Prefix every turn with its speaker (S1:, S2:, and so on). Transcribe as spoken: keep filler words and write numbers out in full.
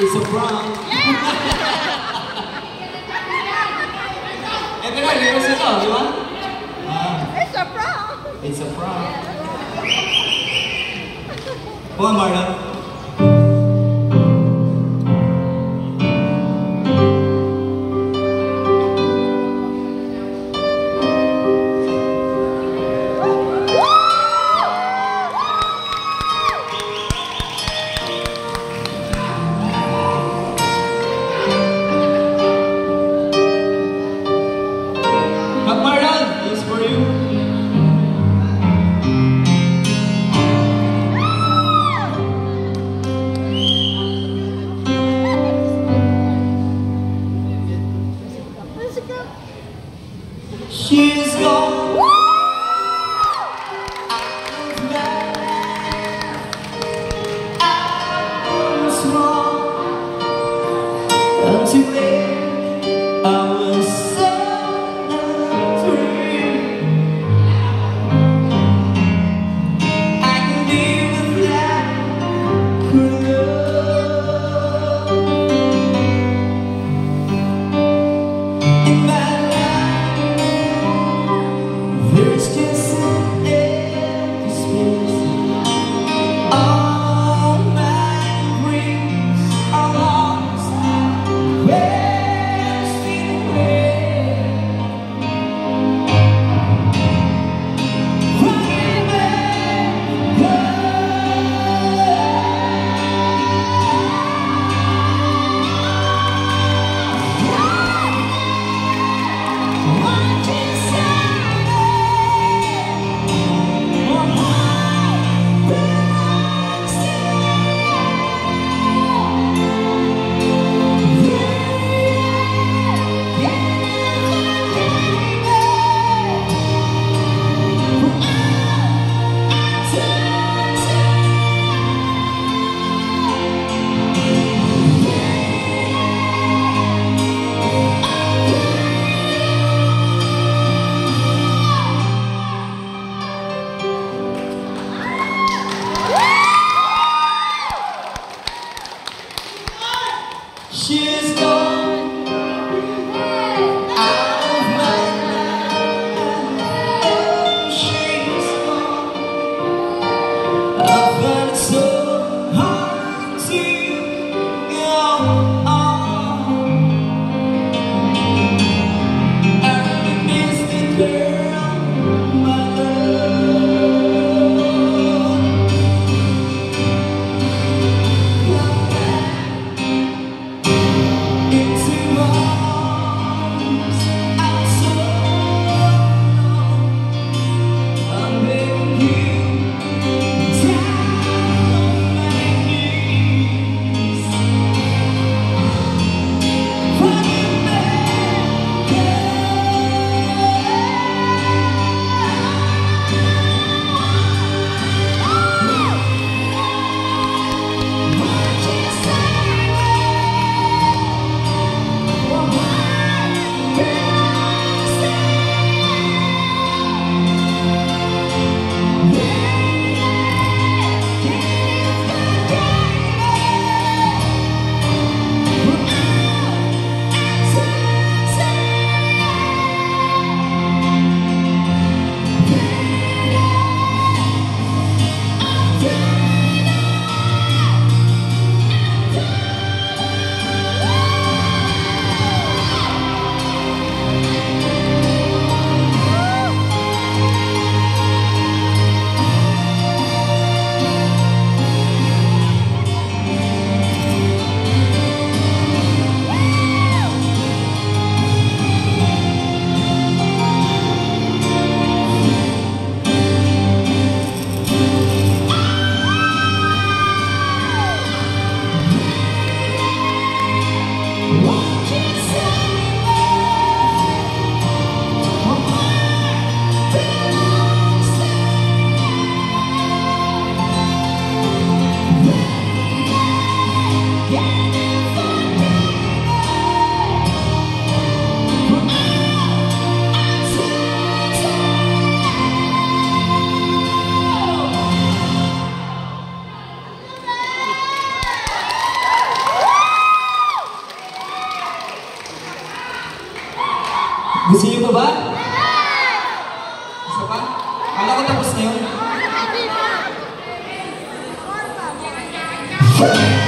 S1: It's a prank. Eh, teka, di ba ito, di ba? Ah,
S2: It's a prank.
S1: it's a prank. One more, no? She's gone. I was wrong. Until then, I was so free. I can live without love in my life. There's just an empty space. All my dreams are lost, wasting away. Running back home. What you say? She's gone out of my life. Oh, she's gone. I find it so hard to go on. I miss the girl, my love. Come back into arms. I'm so alone. I'm begging you down on my knees. Running back, Hey!